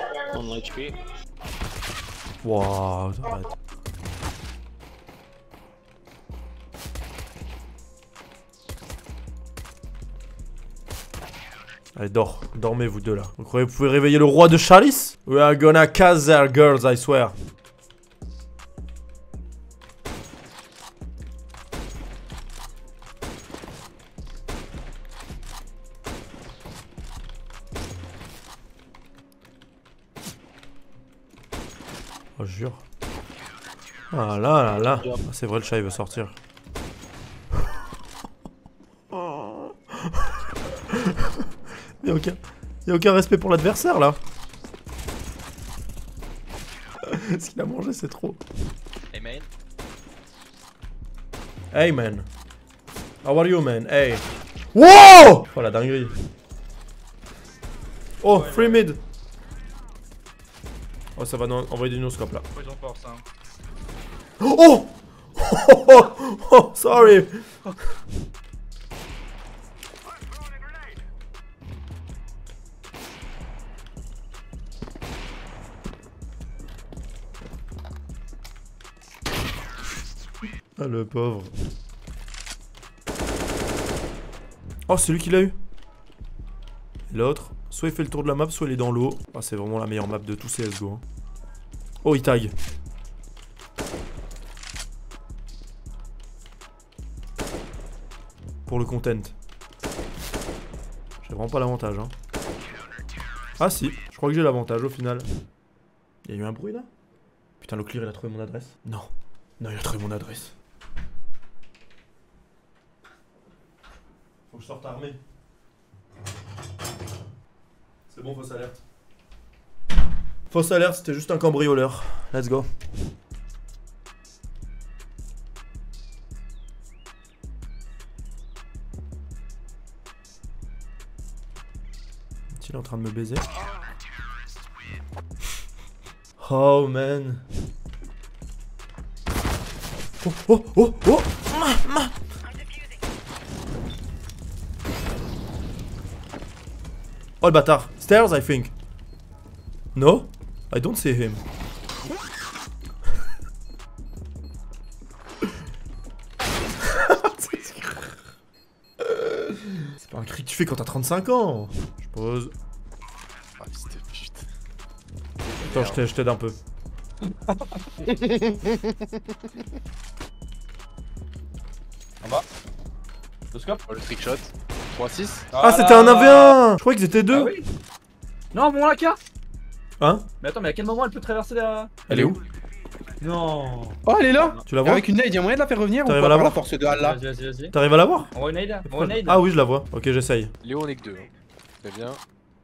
On HP. Wow, arrête. Allez, dormez vous deux là. Vous croyez que vous pouvez réveiller le roi de Chalice? We are gonna cast their girls, I swear. Oh, je jure. Ah là là là. Ah, c'est vrai, le chat il veut sortir. Y'a aucun respect pour l'adversaire là. Ce qu'il a mangé, c'est trop. Hey man. Hey man. How are you man? Hey. Wow! Oh la dinguerie. Oh, free mid. Oh, ça va envoyer des no-scopes là. Ils ont force, hein. Oh! Oh, sorry. Ah le pauvre. Oh, c'est lui qui l'a eu. L'autre, soit il fait le tour de la map, soit il est dans l'eau. Ah, c'est vraiment la meilleure map de tout CSGO. Hein. Oh, il tag. Pour le content. J'ai vraiment pas l'avantage. Hein. Ah si, je crois que j'ai l'avantage au final. Il y a eu un bruit là? Putain, le clear il a trouvé mon adresse. Non. Non, il a trouvé mon adresse. Faut que je sorte armé. C'est bon, fausse alerte. Fausse alerte, c'était juste un cambrioleur. Let's go. Il est en train de me baiser. Oh man. Oh oh oh oh. Oh le bâtard. Stairs I think. No? I don't see him. C'est pas un cri que tu fais quand t'as 35 ans. Je pose. Ah, c'était putain. Attends, je t'aide un peu. En bas. Le scope. Oh, le trickshot. 3-6. Ah, c'était un 1v1. Je croyais qu'ils étaient deux. Ah oui. Non, bon, la carte. Hein? Mais attends, mais à quel moment elle peut traverser la... Elle est où? Non. Oh, elle est là. Tu la vois? Avec une nade, y'a moyen de la faire revenir ou T'arrives pas à la par la voir? force de Allah? Vas-y. T'arrives à la voir? Envoie une nade. Envoie une nade. Ah oui, je la vois. Ok, j'essaye. Léo, on est que deux. Hein. Très bien.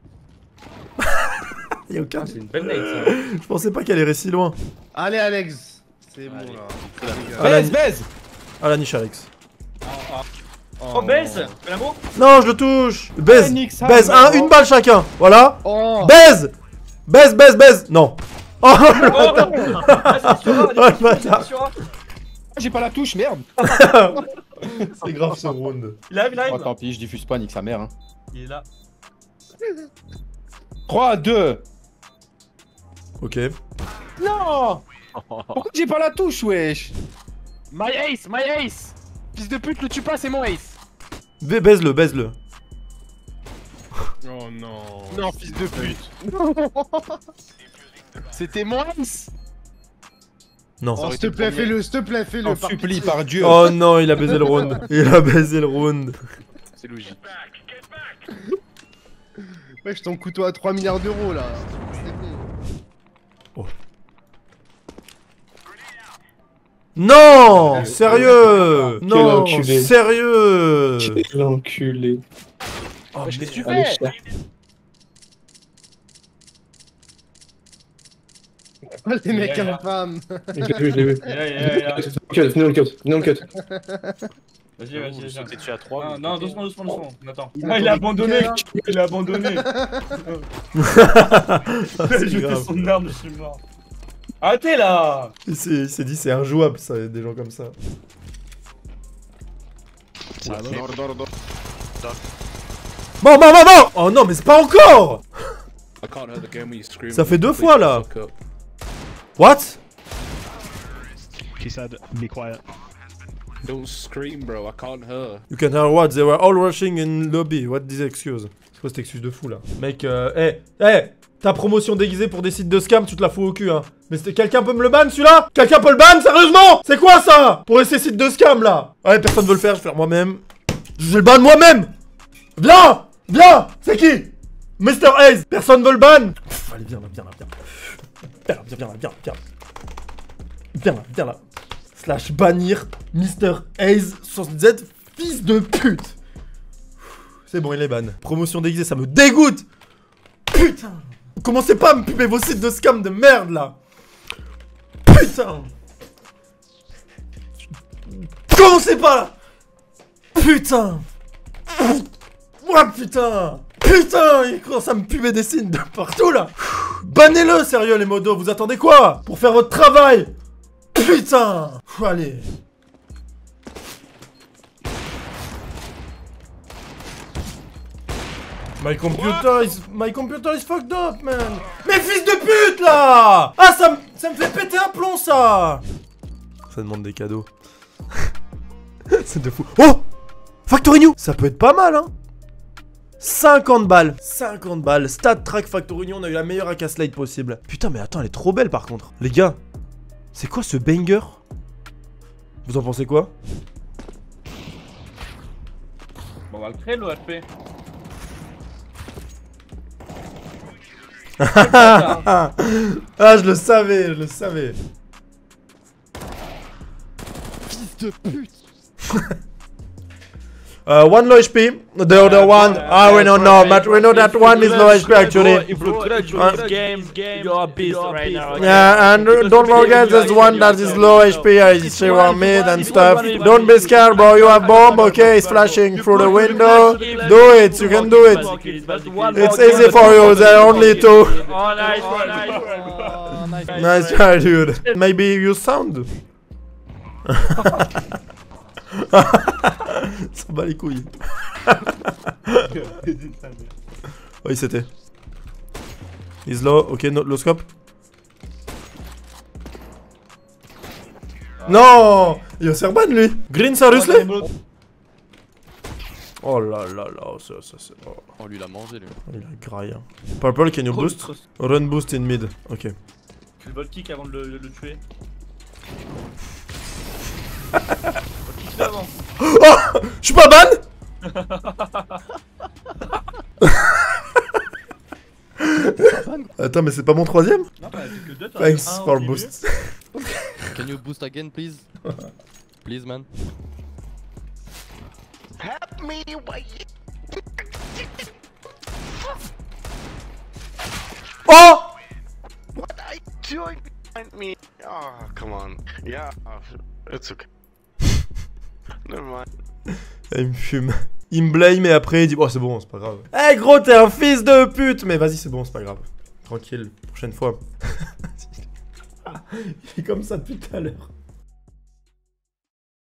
Y'a aucun. Ah, c'est une belle nade ça. Je pensais pas qu'elle irait si loin. Allez Alex. C'est bon Allez. là. Ah, la... Baise, baise. Ah la niche Alex. Oh, baise. Fais l'amour. Non, je le touche. Baise. Nick, ça, Baise. mais Une balle chacun. Voilà. Oh. Baise. Baise. Non. Oh le Oh, bâtard. Oh le bâtard. J'ai pas la touche, merde. C'est grave ce round. Il arrive. Oh, tant pis, je diffuse pas, nique sa mère. Hein. Il est là. 3, 2. Ok. Non. Pourquoi j'ai pas la touche, wesh? My ace. Fils de pute, le tue pas, c'est mon ace. Baise-le. Oh non. Non, fils de pute. C'était mon ace. Non. Oh, s'il te plaît, fais-le, T'en supplie, par Dieu. Oh non, il a baisé le round. C'est logique. Wesh, ton couteau à 3 milliards d'euros là. C'est bon. Oh. Non, sérieux. Quel Non, enculé. sérieux. Quel enculé. Oh, Qu'est-ce que tu Allez, fais? cher. Oh, les mecs Yeah. infâmes. Je l'ai vu. Il est là. Cut, venez on cut. Vas-y. Vous sautez dessus à 3. Non, doucement. Attends. Il Ah, il a abandonné. Il a abandonné. J'ai jeté grave. son arme, je suis mort. Arrêtez là. Il s'est dit c'est injouable ça, des gens comme ça. Bon. Oh non, mais c'est pas encore. I can't hear the game when you scream. Ça fait 2 Please fois là. fuck up. What? She said, be quiet. Don't scream, bro. I can't hear. You can hear what? They were all rushing in lobby. What this excuse? C'est quoi cette excuse de fou là? Mec, ta promotion déguisée pour des sites de scam, tu te la fous au cul, hein. Mais quelqu'un peut me le ban celui-là? Quelqu'un peut le ban, sérieusement? C'est quoi ça? Pour ces sites de scam là? Ouais, personne veut le faire, je vais le faire moi-même. Je vais le ban moi-même! Viens! Viens! C'est qui? Mr. Hayes! Personne veut le ban! Pff, allez, viens là, viens là, viens. Viens là, viens là, viens, viens. Viens là, viens là. Slash bannir Mr. Hayes sur Z, fils de pute! C'est bon, il est ban. Promotion déguisée, ça me dégoûte! Putain! Commencez pas à me puber vos sites de scam de merde là! Putain! Commencez pas là! Putain! Ouah putain! Putain! Il commence à me puber des signes de partout là! Bannez-le, sérieux les modos, vous attendez quoi? Pour faire votre travail! Putain! Allez! My computer is fucked up, man. Mais fils de pute, là. Ah, ça me fait péter un plomb, ça. Ça demande des cadeaux. C'est de fou. Oh, Factory New. Ça peut être pas mal, hein. 50 balles. 50 balles. Stat Track Factory New, on a eu la meilleure Akaslide possible. Putain, mais attends, elle est trop belle, par contre. Les gars, c'est quoi ce banger? Vous en pensez quoi? Bon, on va le créer, l'OHP. Ah, je le savais, je le savais. Fils de pute. One low HP, the other one, we don't know, but we know that one is low HP actually. If you clutch this game, you're a beast right now. Yeah, and don't forget there's one that is low HP, she want mid and stuff. Don't be scared, bro, you have bomb, okay, it's flashing through the window. Do it, you can do it. It's easy for you, there are only 2. Oh, nice, nice. Nice try, dude. Maybe you sound. S'en bat les couilles. Oui, c'était. He's low, ok, no, low scope. Non, il va se faire ban lui. Green, seriously? Oh là là là, ça c'est. Oh, lui, il a mangé, lui. Il a graille. Purple, can you boost? Run boost in mid. Ok. Tu le vol kick avant de le tuer. Oh! Je suis pas ban? Attends, mais c'est pas mon 3ème? Non, t'as fait que 2, Thanks for boost. Can you boost again, please? Please, man. Help me, Oh! What are you doing behind me? Oh, come on. Yeah, it's okay. Never mind. Il me fume. Il me blame et après il dit oh c'est bon, c'est pas grave. Eh hey, gros, t'es un fils de pute. Mais vas-y, c'est bon, c'est pas grave. Tranquille, prochaine fois. Il est comme ça depuis tout à l'heure.